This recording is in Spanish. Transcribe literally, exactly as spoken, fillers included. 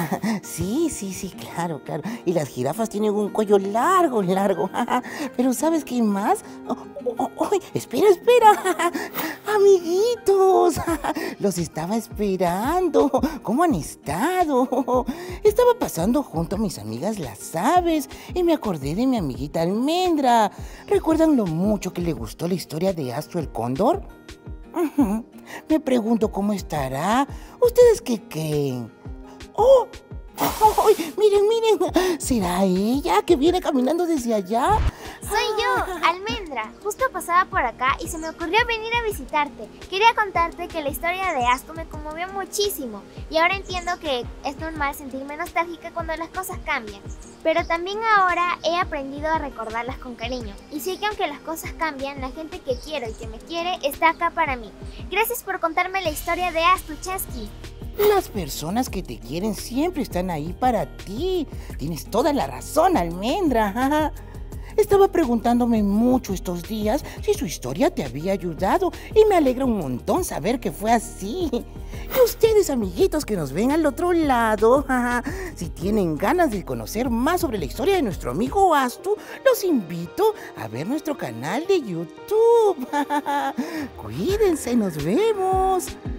Sí, sí, sí, claro, claro. Y las jirafas tienen un cuello largo, largo. Pero ¿sabes qué más? Oh, oh, oh, espera, espera. Amiguitos, los estaba esperando. ¿Cómo han estado? Estaba pasando junto a mis amigas las aves y me acordé de mi amiguita Almendra. ¿Recuerdan lo mucho que le gustó la historia de Astro el Cóndor? Uh-huh. Me pregunto cómo estará. ¿Ustedes qué creen? ¡Oh! ¡Oh! ¡Miren, miren! ¿Será ella que viene caminando desde allá? Soy yo, Almendra. Justo pasaba por acá y se me ocurrió venir a visitarte. Quería contarte que la historia de Astro me conmovió muchísimo y ahora entiendo que es normal sentirme nostálgica cuando las cosas cambian. Pero también ahora he aprendido a recordarlas con cariño y sé que aunque las cosas cambian, la gente que quiero y que me quiere está acá para mí. Gracias por contarme la historia de Astro, Chasqui. Las personas que te quieren siempre están ahí para ti. Tienes toda la razón, Almendra. Estaba preguntándome mucho estos días si su historia te había ayudado y me alegra un montón saber que fue así. Y ustedes, amiguitos que nos ven al otro lado, si tienen ganas de conocer más sobre la historia de nuestro amigo Astu, los invito a ver nuestro canal de YouTube. Cuídense, nos vemos.